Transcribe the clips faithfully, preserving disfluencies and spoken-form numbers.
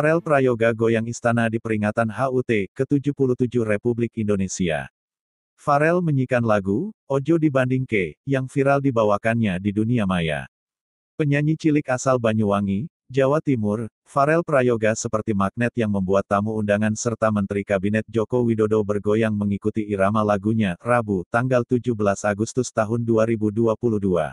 Pharrell Prayoga goyang istana di peringatan H U T ke tujuh puluh tujuh Republik Indonesia. Pharrell menyanyikan lagu "Ojo Dibandingke" yang viral dibawakannya di dunia maya. Penyanyi cilik asal Banyuwangi, Jawa Timur, Pharrell Prayoga seperti magnet yang membuat tamu undangan serta Menteri Kabinet Joko Widodo bergoyang mengikuti irama lagunya, Rabu, tanggal tujuh belas Agustus tahun dua ribu dua puluh dua.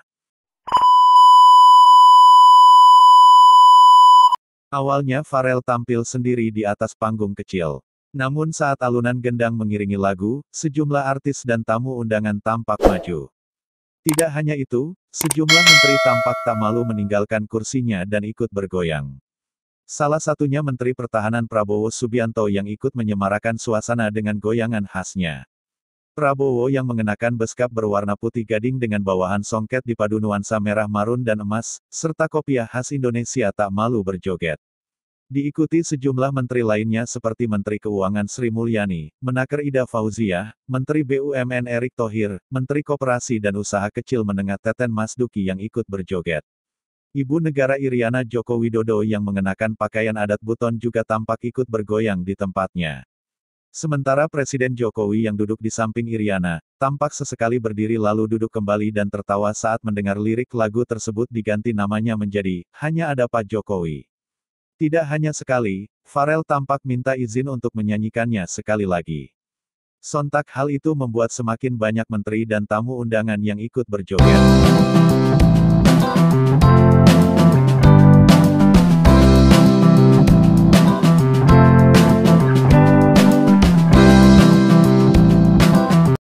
Awalnya Pharrell tampil sendiri di atas panggung kecil. Namun saat alunan gendang mengiringi lagu, sejumlah artis dan tamu undangan tampak maju. Tidak hanya itu, sejumlah menteri tampak tak malu meninggalkan kursinya dan ikut bergoyang. Salah satunya Menteri Pertahanan Prabowo Subianto yang ikut menyemarakan suasana dengan goyangan khasnya. Prabowo yang mengenakan beskap berwarna putih gading dengan bawahan songket dipadu nuansa merah marun dan emas, serta kopiah khas Indonesia tak malu berjoget. Diikuti sejumlah menteri lainnya seperti Menteri Keuangan Sri Mulyani, Menaker Ida Fauziah, Menteri B U M N Erick Thohir, Menteri Koperasi dan Usaha Kecil Menengah Teten Masduki yang ikut berjoget. Ibu Negara Iriana Joko Widodo yang mengenakan pakaian adat buton juga tampak ikut bergoyang di tempatnya. Sementara Presiden Jokowi yang duduk di samping Iriana, tampak sesekali berdiri lalu duduk kembali dan tertawa saat mendengar lirik lagu tersebut diganti namanya menjadi, "Hanya Ada Pak Jokowi". Tidak hanya sekali, Pharrell tampak minta izin untuk menyanyikannya sekali lagi. Sontak hal itu membuat semakin banyak menteri dan tamu undangan yang ikut berjoget.